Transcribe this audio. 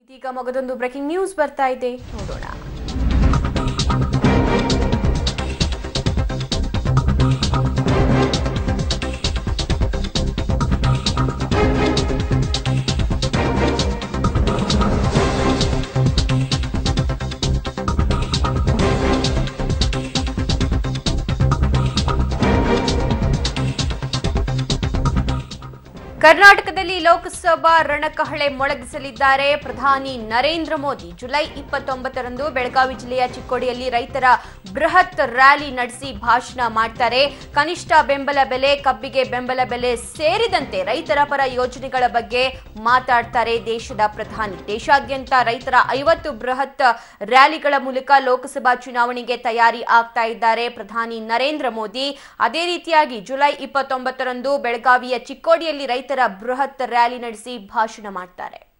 ಇದೀಗ ಮಗದೊಂದು breaking news ಬರ್ತಾ ಇದೆ, ನೋಡೋಣ. ಕರ್ನಾಟಕದಲ್ಲಿ ಲೋಕಸಭಾ ರಣಕಹಳೆ ಮೊಳಗಿಸಲಿದ್ದಾರೆ ಪ್ರಧಾನಿ ನರೇಂದ್ರ ಮೋದಿ. ಜುಲೈ 29ರಂದು ಬೆಳಗಾವಿ ಜಿಲ್ಲೆಯ ಚಿಕ್ಕೋಡಿಯಲ್ಲಿ ರೈತರ ಬೃಹತ್ ರ್ಯಾಲಿ ನಡೆಸಿ ಭಾಷಣ ಮಾಡ್ತಾರೆ. ಕನಿಷ್ಠ ಬೆಂಬಲ ಬೆಲೆ, ಕಬ್ಬಿಗೆ ಬೆಂಬಲ ಬೆಲೆ ಸೇರಿದಂತೆ ರೈತರ ಪರ ಯೋಜನೆಗಳ ಬಗ್ಗೆ ಮಾತಾಡ್ತಾರೆ ದೇಶದ ಪ್ರಧಾನಿ. ದೇಶಾದ್ಯಂತ ರೈತರ 50 ಬೃಹತ್ ರ್ಯಾಲಿಗಳ ಮೂಲಕ ಲೋಕಸಭಾ ಚುನಾವಣೆಗೆ ತಯಾರಿ ಆಗ್ತಾ ಇದ್ದಾರೆ ಪ್ರಧಾನಿ ನರೇಂದ್ರ ಮೋದಿ. ಅದೇ ರೀತಿಯಾಗಿ ಜುಲೈ 29ರಂದು ಬೆಳಗಾವಿಯ ಚಿಕ್ಕೋಡಿಯಲ್ಲಿ ರೈತರ ಬೃಹತ್ ರ್ಯಾಲಿ ನಡೆಸಿ ಭಾಷಣ ಮಾಡ್ತಾರೆ.